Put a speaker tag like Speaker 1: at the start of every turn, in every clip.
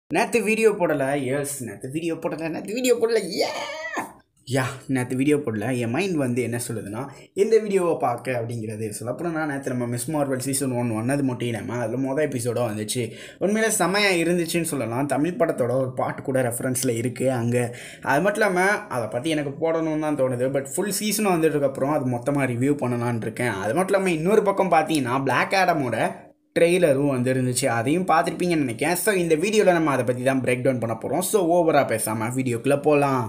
Speaker 1: நேற்று வீடியோ போடலை. நேற்று வீடியோ போடலை. நேற்று வீடியோ போடல. என் மைண்ட் வந்து என்ன சொல்லுதுன்னா, இந்த வீடியோவை பார்க்க அப்படிங்கிறது சொல்லப்போனா நேற்று நம்ம மிஸ் மார்வல் சீசன் 1 ஒன்னது மட்டும் இல்லாமல் அதில் மொதல் எபிசோடாக வந்துச்சு. உண்மையிலே செம்மையாக இருந்துச்சுன்னு சொல்லலாம். தமிழ் படத்தோட ஒரு பாட்டு கூட ரெஃபரன்ஸில் இருக்குது அங்கே. அது மட்டும் இல்லாமல் அதை பற்றி எனக்கு போடணும்னு தான் தோணுது. பட் ஃபுல் சீசனும் வந்ததுக்கப்புறம் அது மொத்தமாக ரிவ்யூ பண்ணலான்னு இருக்கேன். அது மட்டும் இல்லாமல் இன்னொரு பக்கம் பார்த்தீங்கன்னா பிளாக் ஆடமோட ட்ரெய்லரும் வந்து இருந்துச்சு. அதையும் பார்த்துருப்பீங்கன்னு நினைக்கிறேன். ஸோ இந்த வீடியோவில் நம்ம அதை பற்றி தான் பிரேக் டவுன் பண்ண போகிறோம். ஸோ ஓவராக பேசாமல் வீடியோக்குள்ளே போகலாம்.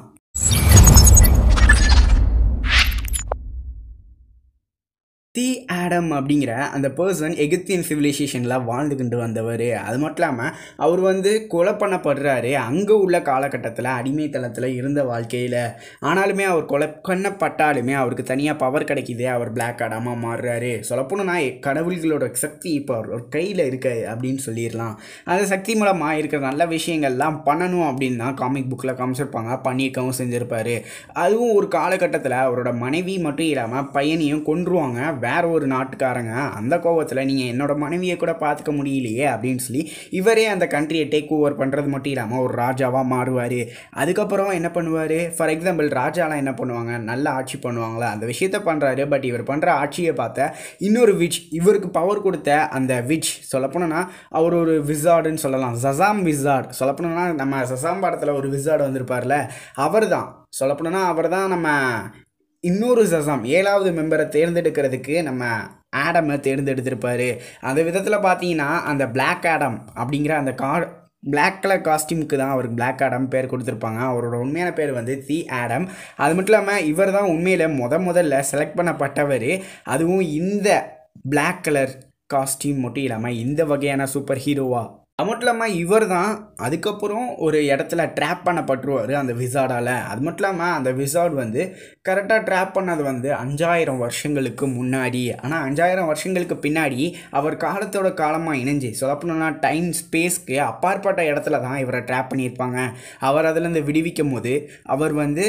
Speaker 1: தி ஆடம் அப்படிங்கிற அந்த பர்சன் எகிப்தியன் சிவிலைசேஷனில் வாழ்ந்துக்கிட்டு வந்தவர். அது மட்டும் இல்லாமல் அவர் வந்து கொலை பண்ணப்படுறாரு அங்கே உள்ள காலகட்டத்தில் அடிமைத்தளத்தில் இருந்த வாழ்க்கையில். ஆனாலுமே அவர் கொலை பண்ணப்பட்டாலுமே அவருக்கு தனியாக பவர் கிடைக்கிது. அவர் பிளாக் ஆடாமாக மாறுறாரு. சொல்லப்போனா கடவுள்களோட சக்தி இப்போ அவர் கையில் இருக்கு அப்படின்னு சொல்லிடலாம். அந்த சக்தி மூலமாக இருக்கிற நல்ல விஷயங்கள்லாம் பண்ணணும் அப்படின்னு தான் காமிக் புக்கில் காமிச்சிருப்பாங்க. பண்ணியிருக்கவும் செஞ்சுருப்பார். அதுவும் ஒரு காலகட்டத்தில் அவரோட மனைவி மட்டும் இல்லாமல் பையனையும் கொன்றுவாங்க வேற ஒரு நாட்டுக்காரங்க. அந்த கோவத்தில் நீங்கள் என்னோட மனைவியை கூட பார்த்துக்க முடியலையே அப்படின்னு சொல்லி இவரே அந்த கண்ட்ரியை டேக் ஓவர் பண்ணுறது மட்டும் இல்லாமல் ஒரு ராஜாவாக மாறுவார். அதுக்கப்புறம் என்ன பண்ணுவார், ஃபார் எக்ஸாம்பிள் ராஜாலாம் என்ன பண்ணுவாங்க, நல்ல ஆட்சி பண்ணுவாங்களா அந்த விஷயத்த பண்ணுறாரு. பட் இவர் பண்ணுற ஆட்சியை பார்த்த இன்னொரு விச், இவருக்கு பவர் கொடுத்த அந்த விச் சொல்லப்போனா அவர் ஒரு விசார்டுன்னு சொல்லலாம். சசாம் விசார்டு சொல்லப்போனா நம்ம சசாம் படத்தில் ஒரு விசார்டு வந்திருப்பார்ல, அவர் தான் சொல்லப்போனா அவர் தான் நம்ம இன்னொரு சசாம் 7வது மெம்பரை தேர்ந்தெடுக்கிறதுக்கு நம்ம ஆடமை தேர்ந்தெடுத்திருப்பார். அந்த விதத்தில் பார்த்தீங்கன்னா அந்த பிளாக் ஆடம் அப்படிங்கிற அந்த பிளாக் கலர் காஸ்டியூமுக்கு தான் அவருக்கு பிளாக் ஆடம் பேர் கொடுத்துருப்பாங்க. அவரோட உண்மையான பேர் வந்து தி ஆடம். அது மட்டும் இல்லாமல் இவர் தான் உண்மையில் முதல்ல செலக்ட் பண்ணப்பட்டவர். அதுவும் இந்த பிளாக் கலர் காஸ்டியூம் மட்டும் இல்லாமல் இந்த வகையான சூப்பர் ஹீரோவா. அது மட்டும் இல்லாமல் இவர் தான் அதுக்கப்புறம் ஒரு இடத்துல ட்ராப் பண்ணப்பட்டுருவார் அந்த விசார்டால். அது மட்டும் இல்லாமல் அந்த விசார்டு வந்து கரெக்டாக ட்ராப் பண்ணது வந்து 5000 வருஷங்களுக்கு முன்னாடி. ஆனால் 5000 வருஷங்களுக்கு பின்னாடி அவர் காலத்தோட காலமாக இணைஞ்சி சொல்லப்போனா டைம் ஸ்பேஸ்க்கு அப்பாற்பட்ட இடத்துல தான் இவரை ட்ராப் பண்ணியிருப்பாங்க. அவர் அதிலேருந்து விடுவிக்கும் போது அவர் வந்து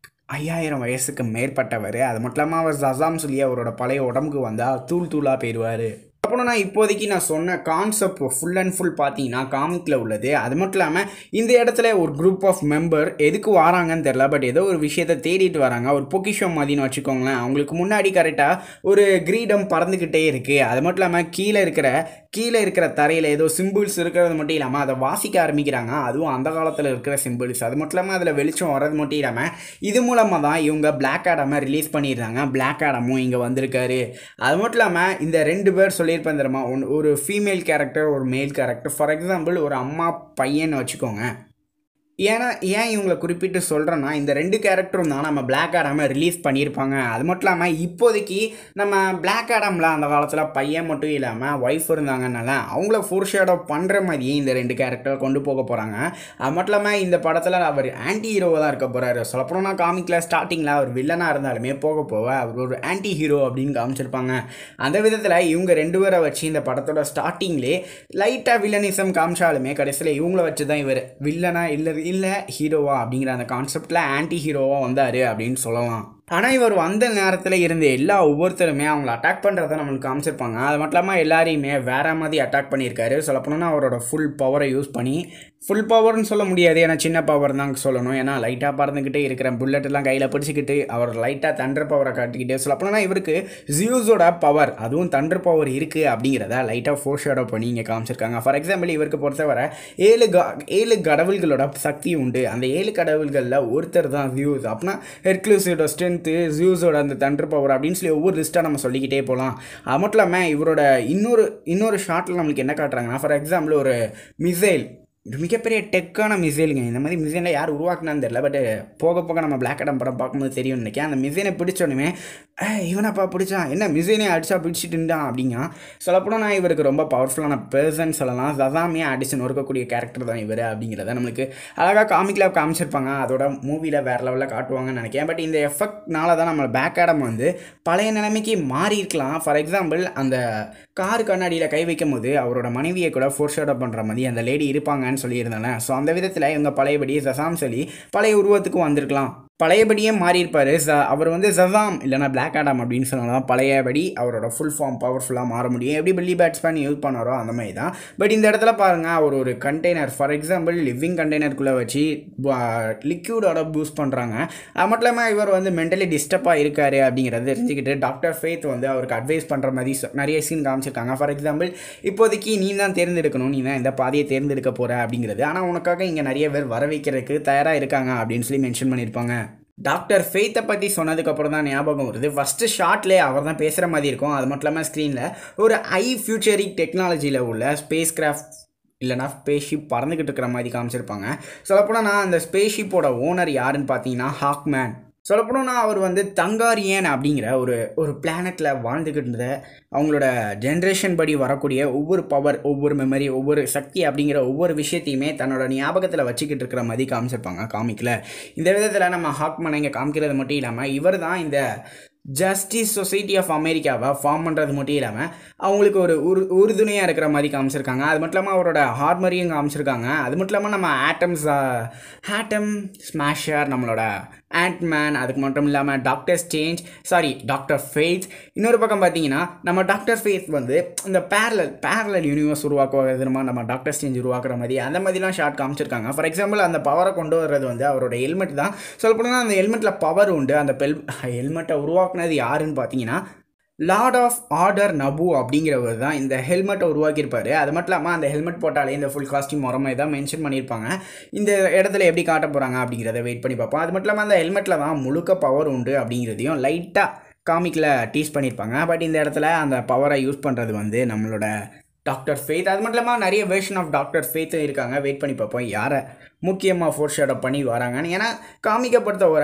Speaker 1: 5000 வயசுக்கு மேற்பட்டவர். அது மட்டும் இல்லாமல் அவர் சசாம் சொல்லி அவரோட பழைய உடம்புக்கு வந்தால் தூளாக போயிடுவார். அப்புறம் இப்போதைக்கு நான் சொன்ன கான்செப்ட் ஃபுல் அண்ட் ஃபுல் பார்த்தீங்கன்னா காமிக்கில் உள்ளது. அது மட்டும் இல்லாமல் இந்த இடத்துல ஒரு குரூப் ஆஃப் மெம்பர் எதுக்கு வராங்கன்னு தெரில, பட் ஏதோ ஒரு விஷயத்தை தேடிட்டு வராங்க. ஒரு பொக்கிஷம் மாதிரின்னு வச்சுக்கோங்களேன். அவங்களுக்கு முன்னாடி கரெக்டாக ஒரு கிரீடம் பறந்துக்கிட்டே இருக்குது. அது மட்டும் இல்லாமல் கீழே இருக்கிற தரையில் ஏதோ சிம்பிள்ஸ் இருக்கிறது மட்டும் இல்லாமல் அதை வாசிக்க ஆரம்பிக்கிறாங்க. அதுவும் அந்த காலத்தில் இருக்கிற சிம்பிள்ஸ். அது மட்டும் இல்லாமல் அதில் வெளிச்சம் வர்றது மட்டும் இல்லாமல் இது மூலமாக தான் இவங்க பிளாக் ஆடமை ரிலீஸ் பண்ணிடுறாங்க. பிளாக் ஆடமும் இங்கே வந்திருக்காரு. அது மட்டும் இல்லாமல் இந்த 2 பேர் சொல்லியிருப்பாங்க தெரியுமா, ஒரு ஃபீமேல் கேரக்டர் ஒரு மேல் கேரக்டர். ஃபார் எக்ஸாம்பிள் ஒரு அம்மா பையன்னு வச்சுக்கோங்க. ஏன் இவங்களை குறிப்பிட்டு சொல்கிறேன்னா இந்த 2 கேரக்டரும் தான் நம்ம பிளாக் ஆடாமை ரிலீஸ் பண்ணியிருப்பாங்க. அது மட்டும் இல்லாமல் இப்போதைக்கு நம்ம பிளாக் ஆடமில் அந்த காலத்தில் பையன் மட்டும் இல்லாமல் ஒய்ஃப் இருந்தாங்கனால அவங்கள ஃபோர்ஷேடோ பண்ணுற மாதிரியே இந்த 2 கேரக்டரை கொண்டு போக போகிறாங்க. அது மட்டும் இல்லாமல் இந்த படத்தில் அவர் ஆன்டி ஹீரோவாக தான் இருக்க போகிறாரு. சொல்லப்போனா காமிக்கில் ஸ்டார்டிங்கில் அவர் வில்லனாக இருந்தாலுமே போக அவர் ஒரு ஆன்டி ஹீரோ அப்படின்னு காமிச்சிருப்பாங்க. அந்த விதத்தில் இவங்க 2 பேரை வச்சு இந்த படத்தோட ஸ்டார்டிங்லேயே லைட்டாக வில்லனிசம் காமிச்சாலுமே கடைசியில் இவங்கள வச்சு தான் இவர் வில்லனா இல்லை ஹீரோவா அப்படிங்கிற அந்த கான்செப்டில் ஆன்டி ஹீரோவாக வந்தார் அப்படின்னு சொல்லலாம். ஆனால் இவர் வந்த நேரத்தில் இருந்த ஒவ்வொருத்தருமே அவங்கள அட்டாக் பண்ணுறத நம்மளுக்கு காமிச்சிருப்பாங்க. அது மட்டும் இல்லாமல் எல்லாரையுமே வேறு மாதிரி அட்டாக் பண்ணியிருக்காரு. சொல்லப்போனால் அவரோட ஃபுல் பவரை யூஸ் பண்ணி, ஃபுல் பவர்னு சொல்ல முடியாது ஏன்னா சின்ன பவர் தான் சொல்லணும். ஏன்னா லைட்டாக பறந்துக்கிட்டே இருக்கிற புல்லட்டெல்லாம் கையில் பிடிச்சிக்கிட்டு அவர் லைட்டாக தண்டர் பவரை காட்டிக்கிட்டு சொல்லப்போனால் இவருக்கு ஜியூஸோட பவர் அதுவும் தண்டர் பவர் இருக்குது அப்படிங்கிறத லைட்டாக ஃபோர்ஷேடோ பண்ணி இங்கே காமிச்சிருக்காங்க. ஃபார் எக்ஸாம்பிள் இவருக்கு பொறுத்தவரை 7 கடவுள்களோட சக்தி உண்டு. அந்த 7 கடவுள்களில் ஒருத்தர் தான் ஜியூஸ். அப்படின்னா ஹெர்குலஸோட ஸ்ட்ரென்த், ஜியூஸோட அந்த தண்டர் பவர் அப்படின்னு சொல்லி ஒவ்வொரு லிஸ்ட்டாக நம்ம சொல்லிக்கிட்டே போகலாம். அது மட்டும் இல்லாமல் இவரோட இன்னொரு ஷார்ட்டில் நம்மளுக்கு என்ன காட்டுறாங்கன்னா, ஃபார் எக்ஸாம்பிள் ஒரு மிசைல், ஒரு மிகப்பெரிய டெக்கான மிசைலுங்க. இந்த மாதிரி மிசைலை யார் உருவாக்குனான்னு தெரியல. பட் போக நம்ம பிளாக் ஆடம் படம் பார்க்கும்போது தெரியும்னு நினைக்கிறேன். அந்த மிசைலை பிடிச்சோன்னுமே இவனப்பா பிடிச்சான், என்ன மிசைலே அடிச்சா பிடிச்சிட்டுண்டான் அப்படிங்க. சொல்லப்போனால் நான் இவருக்கு ரொம்ப பவர்ஃபுல்லான பர்சன் சொல்லலாம். சசாமே அடிச்சு நொறுக்கக்கூடிய கேரக்டர் தான் இவர் அப்படிங்கிறத நம்மளுக்கு அழகாக காமிக்கில் காமிச்சிருப்பாங்க. அதோட மூவியில் வேறு லெவலில் காட்டுவாங்கன்னு நினைக்கிறேன். பட் இந்த எஃபெக்ட்னால தான் நம்ம பிளாக் ஆடம் வந்து பழைய நிலைமைக்கு மாறி இருக்கலாம். ஃபார் எக்ஸாம்பிள் அந்த கார் கண்ணாடியில் கை வைக்கும் போது அவரோட மனைவியை கூட ஃபோர்ஷேடோ பண்ணுற மாதிரி அந்த லேடி இருப்பாங்கன்னு சொல்லியிருந்தாங்க. ஸோ அந்த விதத்தில் இவங்க பழையபடி சசாம் சொல்லி பழைய உருவத்துக்கும் வந்திருக்கலாம். பழையபடியே மாறியிருப்பார். அவர் வந்து ஜசாம் இல்லைனா பிளாக் ஆடம் அப்படின்னு சொன்னால் பழையபடி அவரோட ஃபுல் ஃபார்ம் பவர்ஃபுல்லாக மாற முடியும். எப்படி பில்லி பேட்ஸ்மேன் யூஸ் பண்ணாரோ அந்த மாதிரி தான். பட் இந்த இடத்துல பாருங்கள், அவர் ஒரு கண்டெய்னர், ஃபார் எக்ஸாம்பிள் லிவிங் கண்டெய்னருக்குள்ளே வச்சு லிக்யூடோட பூஸ்ட் பண்ணுறாங்க. அது மட்டும் இல்லாமல் இவர் வந்து மென்டலி டிஸ்டர்பாக இருக்கார் அப்படிங்கிறத தெரிஞ்சுக்கிட்டு டாக்டர் ஃபேத் வந்து அவருக்கு அட்வைஸ் பண்ணுற மாதிரி நிறைய சீன் காமிச்சிருக்காங்க. ஃபார் எக்ஸாம்பிள், இப்போதைக்கு நீ தான் தேர்ந்தெடுக்கணும், நீ தான் இந்த பாதையை தேர்ந்தெடுக்க போகிற அப்படிங்கிறது. ஆனால் உனக்காக இங்கே நிறைய பேர் வர வைக்கிறதுக்கு தயாராக இருக்காங்க அப்படின்னு சொல்லி மென்ஷன் பண்ணியிருப்பாங்க. டாக்டர் ஃபெய்த்தை பற்றி சொன்னதுக்கப்புறம் தான் ஞாபகம் வருது, ஃபஸ்ட்டு ஷார்ட்லேயே அவர் தான் பேசுகிற மாதிரி இருக்கும். அது மட்டும் இல்லாமல் ஸ்க்ரீனில் ஒரு ஃபியூச்சரிக் டெக்னாலஜியில் உள்ள ஸ்பேஸ் கிராஃப்ட் இல்லைனா ஸ்பேஸ்ஷிப் பறந்துக்கிட்டு இருக்கிற மாதிரி காமிச்சிருப்பாங்க. சொல்லப்போனால் நான் அந்த ஸ்பேஸ்ஷிப்போட ஓனர் யாருன்னு பார்த்தீங்கன்னா ஹாக்மேன். சொல்லப்போனா அவர் வந்து தங்காரியன் அப்படிங்கிற ஒரு பிளானெட்டில் வாழ்ந்துக்கிட்டு இருந்த அவங்களோட ஜென்ரேஷன் படி வரக்கூடிய ஒவ்வொரு பவர், ஒவ்வொரு மெமரி, ஒவ்வொரு சக்தி அப்படிங்கிற ஒவ்வொரு விஷயத்தையுமே தன்னோட ஞாபகத்தில் வச்சுக்கிட்டு இருக்கிற மாதிரி காமிச்சிருப்பாங்க காமிக்கில். இந்த விதத்தில் நம்ம ஹாக்மேனை இங்கே காமிக்கிறது மட்டும் இல்லாமல் இவர் தான் இந்த ஜஸ்டிஸ் சொசைட்டி ஆஃப் அமெரிக்காவை ஃபார்ம் பண்ணுறது மட்டும் இல்லாமல் அவங்களுக்கு ஒரு உறுதுணையாக இருக்கிற மாதிரி காமிச்சிருக்காங்க. அது மட்டும் இல்லாமல் அவரோட ஹார்மரியும் காமிச்சிருக்காங்க. அது மட்டும் இல்லாமல் நம்ம ஆட்டம் ஸ்மாஷர், நம்மளோட ஆண்ட்மேன், அதுக்கு மட்டும் இல்லாமல் டாக்டர் ஃபேத். இன்னொரு பக்கம் பார்த்தீங்கன்னா நம்ம டாக்டர் ஃபேத் வந்து இந்த பேரலல் யூனிவர்ஸ் உருவாக்குவது நம்ம டாக்டர் ஸ்ட்ரேஞ்ச் உருவாக்குற மாதிரி அந்த மாதிரிலாம் ஷார்ட் காமிச்சிருக்காங்க. ஃபார் எக்ஸாம்பிள், அந்த பவரை கொண்டு வர்றது வந்து அவரோட ஹெல்மெட் தான். சொல்லப்போனால் அந்த ஹெல்மெட்டில் பவர் உண்டு. அந்த ஹெல்மெட்டை உருவாக்குனது யாருன்னு பார்த்தீங்கன்னா லார்ட் ஆஃப் ஆர்டர் நபு அப்படிங்கிறவர் தான் இந்த ஹெல்மெட்டை உருவாக்கியிருப்பார். அது மட்டும் இல்லாமல் அந்த ஹெல்மெட் போட்டாலே இந்த ஃபுல் காஸ்டியூம் வர மாதிரி தான் மென்ஷன் பண்ணியிருப்பாங்க. இந்த இடத்துல எப்படி காட்ட போகிறாங்க அப்படிங்கிறத வெயிட் பண்ணி பார்ப்போம். அது மட்டும் இல்லாமல் அந்த ஹெல்மெட்டில் தான் முழுக்க பவர் உண்டு அப்படிங்கிறதையும் லைட்டாக காமிக்கில் டீஸ் பண்ணியிருப்பாங்க. பட் இந்த இடத்துல அந்த பவரை யூஸ் பண்ணுறது வந்து நம்மளோட டாக்டர் ஃபேத். அது மட்டும் இல்லாமல் நிறைய வெர்ஷன் ஆஃப் டாக்டர் ஃபேத்தும் இருக்காங்க. வெயிட் பண்ணி பார்ப்போம் யாரை முக்கியமாக ஃபோர் ஷேட் அப் பண்ணி வராங்கன்னு. ஏன்னா காமிக்கப்படுத்த ஒரு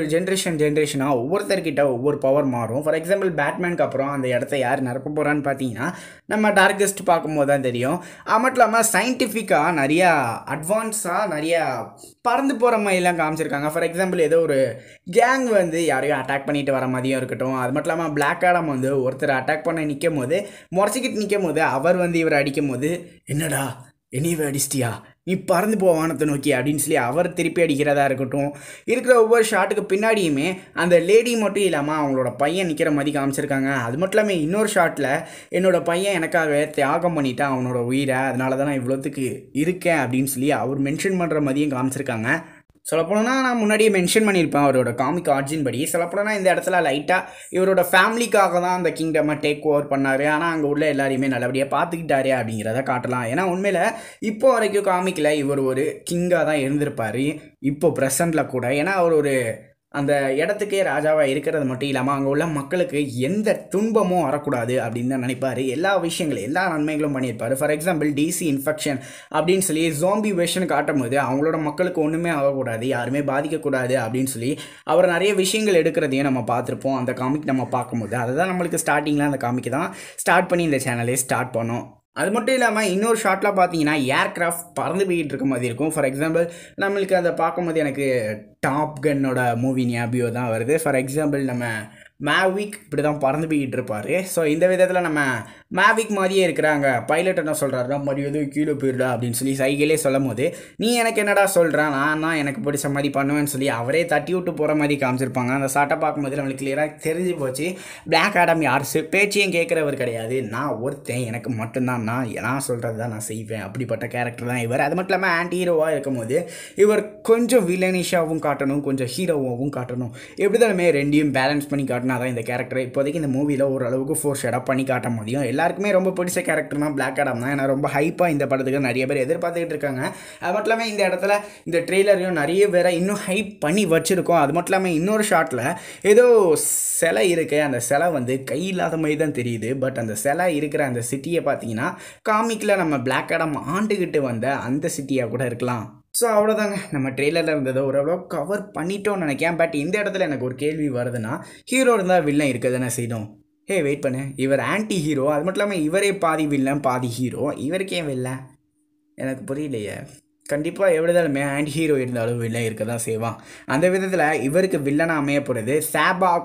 Speaker 1: ஜென்ரேஷனாக ஒவ்வொருத்தர்கிட்ட ஒவ்வொரு பவர் மாறும். ஃபார் எக்ஸாம்பிள், பேட்மேனுக்கு அப்புறம் அந்த இடத்த யார் நிரப்ப போகிறான்னு பார்த்தீங்கன்னா நம்ம டார்கெஸ்ட் பார்க்கும்போது தான் தெரியும். அது மட்டும் இல்லாமல் சயின்டிஃபிக்காக நிறையா அட்வான்ஸாக நிறையா பறந்து போகிற மாதிரிலாம் காமிச்சிருக்காங்க. ஃபார் எக்ஸாம்பிள், ஏதோ ஒரு கேங் வந்து யாரையும் அட்டாக் பண்ணிட்டு வர மாதிரியும் இருக்கட்டும். அது மட்டும் இல்லாமல் பிளாக் ஆடம் வந்து ஒருத்தர் அட்டாக் பண்ண நிற்கும் போது, முறைச்சிக்கிட்டு நிற்கும் போது அவர் வந்து இவர் அடிக்கும் போது, என்னடா என்னையவே அடிச்சிட்டியா, நீ பறந்து போ வானத்தை நோக்கி அப்படின்னு சொல்லி அவர் திருப்பி அடிக்கிறதா இருக்கட்டும். இருக்கிற ஒவ்வொரு ஷாட்டுக்கு பின்னாடியுமே அந்த லேடி மட்டும் இல்லாமல் அவங்களோட பையன் நிற்கிற மாதிரி காமிச்சிருக்காங்க. அது மட்டும் இல்லாமல் இன்னொரு ஷாட்டில் என்னோட பையன் எனக்காக தியாகம் பண்ணிட்டான் அவனோட உயிரை, அதனால தான் நான் இவ்வளோத்துக்கு இருக்கேன் அப்படின்னு சொல்லி அவர் மென்ஷன் பண்ணுற மாதிரியும் காமிச்சிருக்காங்க. சொல்லப்போனா நான் முன்னாடியே மென்ஷன் பண்ணியிருப்பேன் அவரோட காமிக் ஆர்ஜின் படி. சொல்லப்போனா இந்த இடத்துல லைட்டாக இவரோட ஃபேமிலிக்காக தான் அந்த கிங்டமை டேக் ஓவர் பண்ணார். ஆனால் அங்கே உள்ள எல்லாரையுமே நல்லபடியாக பார்த்துக்கிட்டாரு அப்படிங்கிறத காட்டலாம். ஏன்னா உண்மையில் இப்போ வரைக்கும் காமிக்கில் இவர் ஒரு கிங்காக தான் இருந்திருப்பார் இப்போ ப்ரெசண்டில் கூட. ஏன்னா அவர் ஒரு அந்த இடத்துக்கே ராஜாவாக இருக்கிறது மட்டும் இல்லாமல் அங்கே உள்ள மக்களுக்கு எந்த துன்பமும் வரக்கூடாது அப்படின்னு தான் நினைப்பார். எல்லா விஷயங்களும் எல்லா நன்மைகளும் பண்ணியிருப்பார். ஃபார் எக்ஸாம்பிள், டிசி இன்ஃபெக்ஷன் அப்படின்னு சொல்லி ஜோம்பி வெர்ஷன் காட்டும் போது அவங்களோட மக்களுக்கு ஒன்றுமே ஆகக்கூடாது, யாருமே பாதிக்கக்கூடாது அப்படின்னு சொல்லி அவர் நிறைய விஷயங்கள் எடுக்கிறதையும் நம்ம பார்த்துருப்போம் அந்த காமிக் நம்ம பார்க்கும்போது. அதுதான் நம்மளுக்கு ஸ்டார்டிங்கில் அந்த காமிக்கு தான் ஸ்டார்ட் பண்ணி இந்த சேனலே ஸ்டார்ட் பண்ணோம். அது மட்டும் இல்லாமல் இன்னொரு ஷாட்டில் பார்த்தீங்கன்னா ஏர்க்ராஃப்ட் பறந்து போயிட்டு இருக்க மாதிரி இருக்கும். ஃபார் எக்ஸாம்பிள், நம்மளுக்கு அதை பார்க்கும்போது எனக்கு டாப் கன்னோட மூவி ஞாபகம் தான் வருது. ஃபார் எக்ஸாம்பிள், நம்ம மேவிக் இப்படி தான் பறந்து போய்கிட்டு இருப்பார். ஸோ இந்த விதத்தில் நம்ம மேவிக் மாதிரியே இருக்கிறாங்க. பைலட் என்ன சொல்கிறாருன்னா, மரியாதை கீழே போயிடா அப்படின்னு சொல்லி சைக்கிளே சொல்லும் போது, நீ எனக்கு என்னடா சொல்கிறேன், நான் எனக்கு பிடிச்ச மாதிரி பண்ணுவேன்னு சொல்லி அவரே தட்டி விட்டு போகிற மாதிரி காமிச்சிருப்பாங்க. அந்த ஷாட்டை பார்க்கும்போது நம்மளுக்கு கிளியராக தெரிஞ்சு போச்சு, பிளாக் ஆடம் யார் பேச்சையும் கேட்குறவர் கிடையாது, நான் ஒருத்தன், எனக்கு மட்டும்தான் நான் சொல்கிறது தான் நான் செய்வேன், அப்படிப்பட்ட கேரக்டர் தான் இவர். அது மட்டும் இல்லாமல் ஆன்டி ஹீரோவாக இருக்கும்போது இவர் கொஞ்சம் வில்லனிஷாகவும் காட்டணும், கொஞ்சம் ஹீரோவாகவும் காட்டணும். எப்படி தானே ரெண்டையும் பேலன்ஸ் பண்ணி காட்டணும். அதான் இந்த கேரக்டர் இப்போதைக்கு இந்த மூவியில் ஓரளவுக்கு ஃபோர் ஷேடாக பண்ணி காட்ட முடியும். எல்லாருக்குமே ரொம்ப பிடிச்ச கேரக்டர்னா பிளாக் ஆடம் தான். ஏன்னா ரொம்ப ஹைப்பாக இந்த படத்துக்கு நிறைய பேர் எதிர்பார்த்துக்கிட்டு இருக்காங்க. அது மட்டும் இல்லாமல் இந்த இடத்துல இந்த ட்ரெய்லரையும் நிறைய பேரை இன்னும் ஹைப் பண்ணி வச்சுருக்கோம். அது மட்டும் இல்லாமல் இன்னொரு ஷாட்டில் ஏதோ சிலை இருக்குது, அந்த சிலை வந்து கை இல்லாத மாதிரி தான் தெரியுது. பட் அந்த சிலை இருக்கிற அந்த சிட்டியை பார்த்தீங்கன்னா காமிக்கில் நம்ம பிளாக் ஆடம் ஆண்டுகிட்டு வந்த அந்த சிட்டியாக கூட இருக்கலாம். ஸோ அவ்வளோதாங்க, நம்ம ட்ரெய்லரில் இருந்ததை ஓரளவு கவர் பண்ணிட்டோன்னு நினைக்கிறேன். பட் இந்த இடத்துல எனக்கு ஒரு கேள்வி வருதுன்னா, ஹீரோ இருந்தால் வில்லன் இருக்குதுன்னு செய்யணும். வெயிட் பண்ணு, இவர் ஆன்டி ஹீரோ, அது மட்டும் இல்லாமல் இவரே பாதி வில்லன் பாதி ஹீரோ, இவருக்கே வில்லன் எனக்கு புரியலையே. கண்டிப்பாக எவ்வளோதாலுமே ஆன்டி ஹீரோ இருந்தாலும் வில்லன் இருக்க தான் செய்வான். அந்த விதத்தில் இவருக்கு வில்லனாக அமைய போகிறது சாபாக்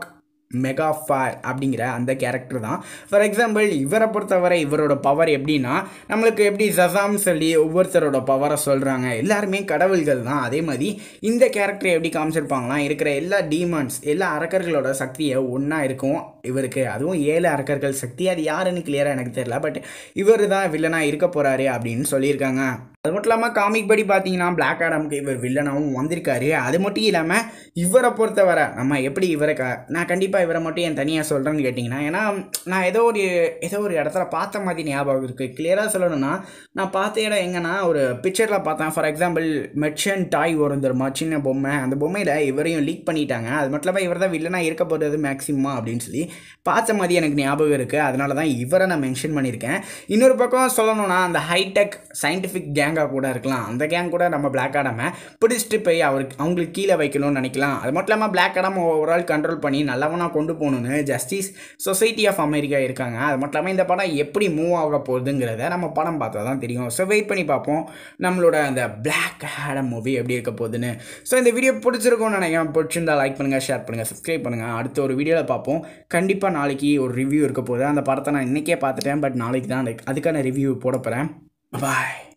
Speaker 1: மெகாஃபயர் அப்படிங்கிற அந்த கேரக்டர் தான். ஃபார் எக்ஸாம்பிள் இவரை பொறுத்தவரை இவரோட பவர் எப்படின்னா, நம்மளுக்கு எப்படி ஜசாம் சொல்லி ஒவ்வொருத்தரோட பவரை சொல்கிறாங்க, எல்லாருமே கடவுள்கள் தான். அதே மாதிரி இந்த கேரக்டரை எப்படி காமிச்சிருப்பாங்களாம், இருக்கிற எல்லா டீமன்ஸ் எல்லா அரக்கர்களோட சக்தியை ஒன்றா இருக்கும் இவருக்கு. அதுவும் 7 அரக்கர்கள் சக்தி. அது யாருன்னு கிளியராக எனக்கு தெரியல, பட் இவர் தான் வில்லனாக இருக்க போகிறாரு அப்படின்னு சொல்லியிருக்காங்க. அது மட்டும் இல்லாமல் காமிக் படி பார்த்தீங்கன்னா பிளாக் ஆடம்க்கு இவர் வில்லனாகவும் வந்திருக்காரு. அது மட்டும் இல்லாமல் இவரை பொறுத்தவரை நம்ம எப்படி இவரை நான் கண்டிப்பாக இவரை மட்டும் என் தனியாக சொல்கிறேன்னு கேட்டிங்கன்னா, ஏன்னா நான் ஏதோ ஒரு இடத்துல பார்த்த மாதிரி ஞாபகம் இருக்குது. கிளியராக சொல்லணும்னா நான் பார்த்த இடம் எங்கன்னா ஒரு பிக்சரில் பார்த்தேன். ஃபார் எக்ஸாம்பிள் மெர்ச்சன்ட் டாய் வரும் தருமா, சின்ன பொம்மை, அந்த பொம்மையில் இவரையும் லீக் பண்ணிட்டாங்க. அது மட்டும் இல்லாமல் இவர் தான் வில்லனாக இருக்க போகிறது மேக்ஸிமம் அப்படின்னு சொல்லி பார்த்த மாதிரி எனக்கு ஞாபகம் இருக்குது. அதனால தான் இவரை நான் மென்ஷன் பண்ணியிருக்கேன். இன்னொரு பக்கம் சொல்லணும்னா அந்த ஹைடெக் சயின்டிஃபிக் கேங்காக கூட இருக்கலாம். அந்த கேங் கூட நம்ம பிளாக் ஆடாமை பிடிச்சிட்டு போய் அவங்களுக்கு கீழே வைக்கணும்னு நினைக்கலாம். அது மட்டும் இல்லாமல் பிளாக் ஆடம் ஓவரால் கண்ட்ரோல் பண்ணி நல்லவனாக கொண்டு போகணுன்னு ஜஸ்டிஸ் சொசைட்டி ஆஃப் அமெரிக்கா இருக்காங்க. அது மட்டும் இல்லாமல் இந்த படம் எப்படி மூவ் ஆக போகுதுங்கிறத நம்ம படம் பார்த்தா தான் தெரியும். ஸோ வெயிட் பண்ணி பார்ப்போம் நம்மளோட அந்த பிளாக் ஆடம் மூவி எப்படி இருக்க போகுதுன்னு. ஸோ இந்த வீடியோ பிடிச்சிருக்கும்னு நினைக்கிறேன். பிடிச்சிருந்தா லைக் பண்ணுங்கள், ஷேர் பண்ணுங்கள், சப்ஸ்கிரைப் பண்ணுங்கள். அடுத்த ஒரு வீடியோவில் பார்ப்போம். கண்டிப்பாக நாளைக்கு ஒரு ரிவ்யூ இருக்க போகுது. அந்த படத்தை நான் இன்றைக்கே பார்த்துட்டேன், பட் நாளைக்கு தான் அதுக்கான ரிவ்யூ போட போகிறேன். பாய்.